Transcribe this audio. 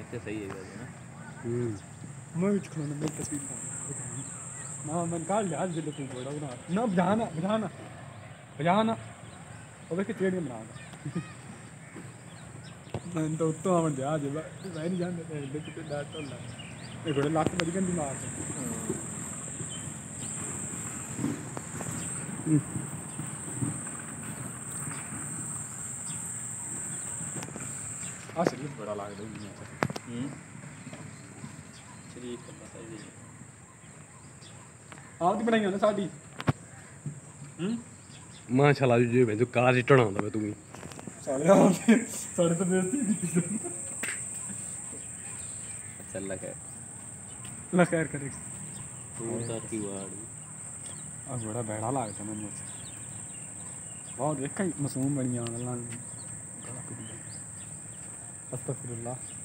तो सही है वैसे ना। मैं भी खिलाना मैं तस्वीर ना मैं काल याद दे तू बड़ा बना ना बजाना बजाना बजाना और के चेड़ियां बनाना मैं तो उत्तो आवन दे आज मैं नहीं जानते देख के डाट तो ला ये घोड़े लाख बड़ी गंदी मार आ शरीर बड़ा लागदा शरीफ करना चाहिए। आप दी बनाई ना साडी माशाल्लाह जो मैं तो कार रिटर्न आंदा मैं तू साढ़े तो बेइज्जती चल लगा ला खैर करे तू ताकी वाड़ी आ बड़ा बैड़ा लागदा मैनू बहुत देखा ही मासूम बनियां अस्तगफिरुल्लाह